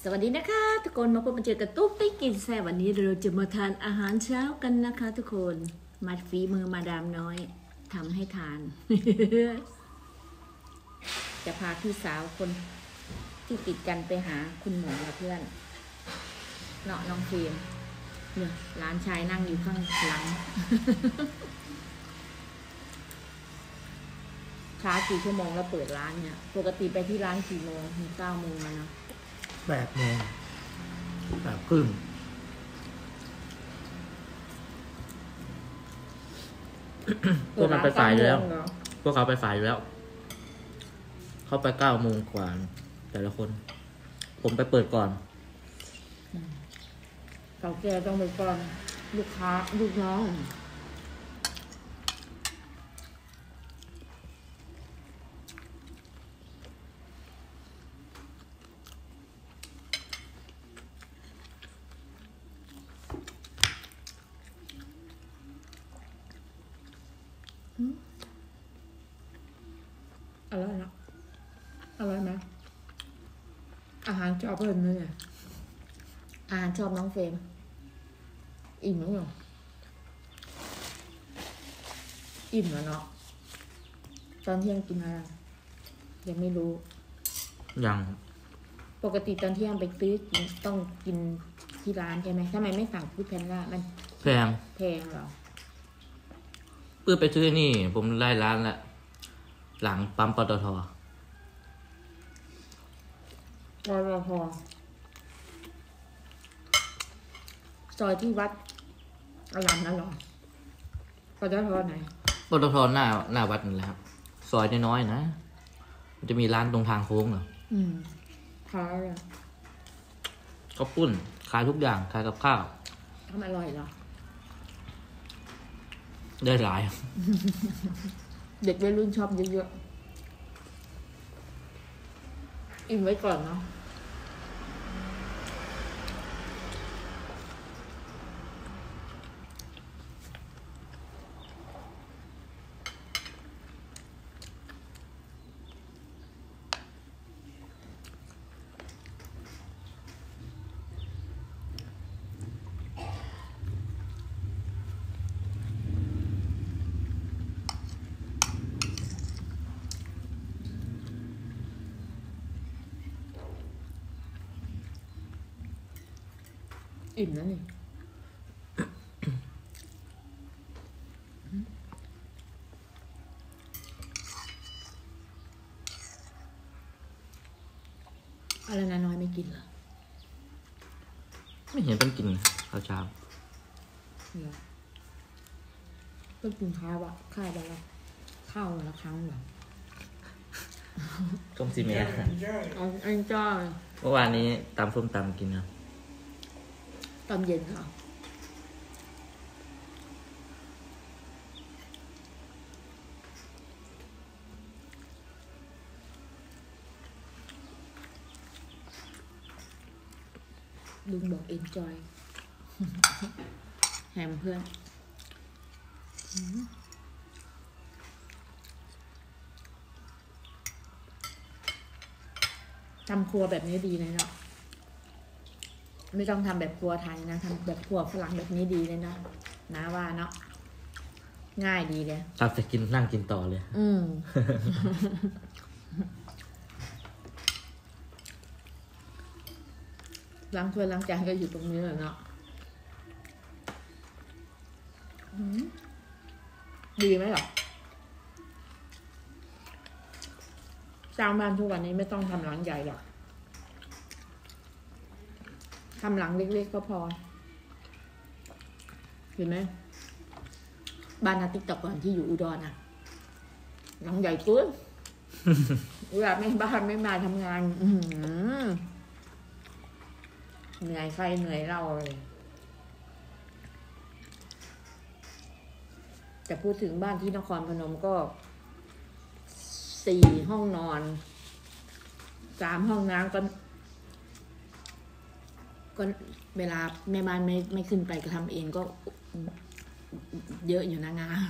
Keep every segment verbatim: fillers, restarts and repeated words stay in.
สวัสดีนะคะทุกคนมาพบมาเจอกับตุ๊กติ๊กกินแซ่บวันนี้เราจะมาทานอาหารเช้ากันนะคะทุกคนมาฝีมือมาดามน้อยทำให้ทาน จะพาพี่สาวคนที่ติดกันไปหาคุณหมอเพื่อนเนาะน้องฟิล์มเนี่ยร้านชายนั่งอยู่ข้างหลัง ค้ากี่ชั่วโมงแล้วเปิดร้านเนี่ยปกติไปที่ร้านกี่โมงถึงเก้าโมงแล้วเนาะแปดโมงแปดครึ่งพวกมันไปฝ่ายแล้วพวกเขาไปฝ่ายแล้วเขาไปเก้าโมงกว่าแต่ละคน ผมไปเปิดก่อนเก่าแก่ต้องไปก่อนลูกค้าลูกน้องอร่อยนะอร่อยไหมอาหารชอบเพิ่มเลยเนี่ยอาหารชอบน้องเฟรมอิ่มแล้วเหรออิ่มแล้วเนาะตอนเที่ยงกินอะไรยังไม่รู้ยังปกติตอนเที่ยงไปซื้อต้องกินที่ร้านใช่ไหมทำไมไม่สั่งฟู้ดแพนด้ามันแพงแพงเหรอเพื่อไปซื้อนี่ผมไล่ร้านละหลังปั๊มปตท. ปตท.ซอยที่วัดอลัมนั่นหรอปตท.ไหนปตท.หน้าหน้าวัดนี่แหละครับซอยน้อยๆนะมันจะมีร้านตรงทางโค้งเหรออืมขายอะไรข้าวปุ้นขายทุกอย่างขายกับข้าวทำอร่อยเหรอได้หลายเด็กวัยรุ่นชอบเยอะๆอิ่มไว้ก่อนเนาะอิ่มแล้วนี่อะไรนะน้อยไม่กินเหรอไม่เห็นเป็นกินข้าวเช้าเหรอต้องกินข้าวอะข้าววันละข้าววันละครั้งเหรอต้มซีเมนต์อ๋ออันจ้าเมื่อวานนี้ตำส้มตำกินนะตอนเย็นค่ะลุงบอกเอนจอยแฮมเพื่อนทำครัวแบบนี้ดีเลยเนาะไม่ต้องทำแบบครัวไทยนะทำแบบครัวฝรั่งแบบนี้ดีเลยนะนะว่าเนาะง่ายดีเลยตัดจะกินนั่งกินต่อเลยอืมล้างถ้วยล้างจานก็อยู่ตรงนี้แหละเนาะดีไหมหรอสร้างบ้านทุกวันนี้ไม่ต้องทำหลังใหญ่หรอกทำหลังเล็กๆก็พอเห็นไหมบ้านนาติ๊กต็อกก่อนที่อยู่อุดรอ่ะหลังใหญ่กุ้นเวลาแม่บ้านไม่มาทำงานเหนื่อยใครเหนื่อยเราเลยแต่พูดถึงบ้านที่นครพนมก็สี่ห้องนอนสามห้องน้ำก็ก็เวลาแม่บ้านไม่ไม่ขึ้นไปก็ทำเองก็เยอะอยู่นะงาน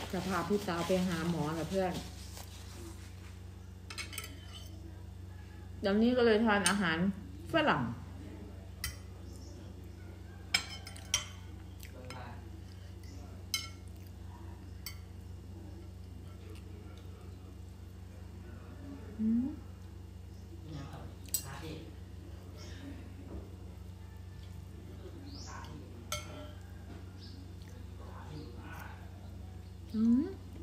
จะพาพี่สาวไปหาหมอนะเพื่อนเดี๋ยวนี้ก็เลยทานอาหารฝรั่งอืมอืม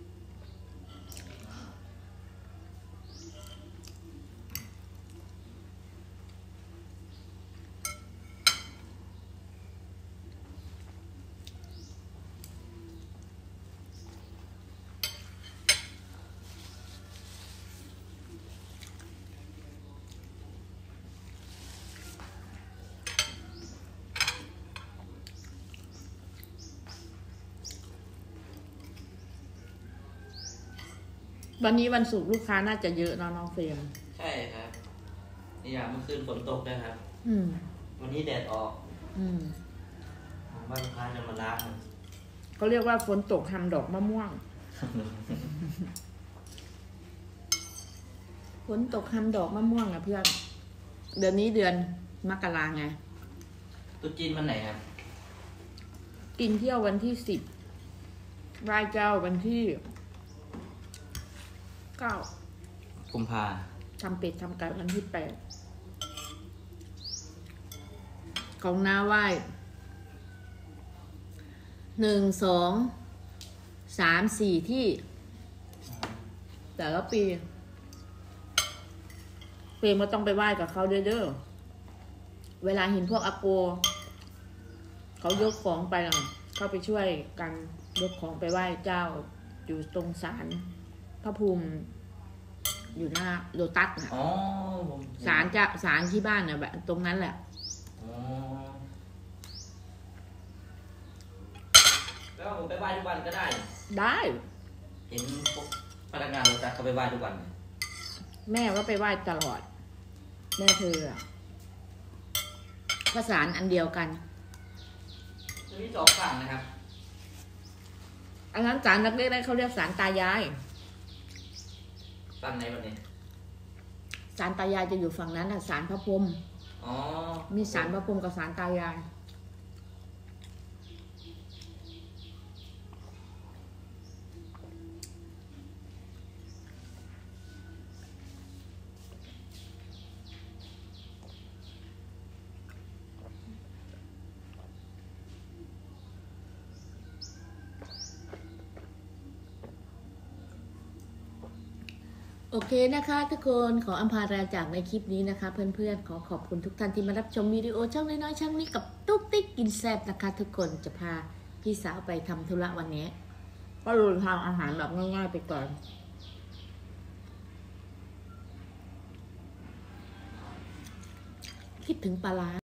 วันนี้วันศุกร์ลูกค้าน่าจะเยอะเนาะน้องเฟรมใช่ครับนี่อย่างเมื่อคืนฝนตกด้วยครับอืมวันนี้แดดออกอืมบ้านลูกค้าจะมาล้างมันเขาเรียกว่าฝนตกทำดอกมะม่วง ฝนตกทำดอกมะม่วงอะเพื่อน เดือนนี้เดือนมกราไงตุ๊จีนวันไหนครับกินเที่ยววันที่สิบไหว้เจ้าวันที่เก้ากุมภาทำเป็ดทำไก่วันที่แปดของน้าไหว้หนึ่งสองสามสี่ที่ แต่ละปีเฟรมก็ต้องไปไหว้กับเขาเด้อเวลาเห็นพวกอาโกเขายกของไปนะเข้าไปช่วยกันยกของไปไหว้เจ้า อยู่ตรงศาลพระภูมิ อยู่หน้าโลตัสน่ะอ๋อศาลจะศาลที่บ้านน่ะแบบตรงนั้นแหละอ๋อแล้วผมไปไหว้ทุกวันก็ได้ได้เห็นพวกพนักงานโรตัสเขาไปไหว้ทุกวันแม่ก็ไปไหว้ตลอด แม่เธออะก็ศาลอันเดียวกันจะมีสองฝั่งนะครับอันนั้นศาลเล็กๆเขาเรียกศาลตายายฝั่งไหนวันนี้ศาลตายายจะอยู่ฝั่งนั้นน่ะศาลพระพรหมอ๋อมีศาลพระพรหมกับศาลตายายโอเคนะคะทุกคนขออำพาราจากในคลิปนี้นะคะ เพื่อนๆขอขอบคุณทุกท่านที่มารับชมวิดีโอช่องน้อยๆช่องนี้กับตุ๊กติ๊กกินแซ่บนะคะ ทุกคนจะพาพี่สาวไปทำธุระวันนี้ก็เลยทำอาหารแบบง่ายๆไปก่อน คิดถึงปลาร้า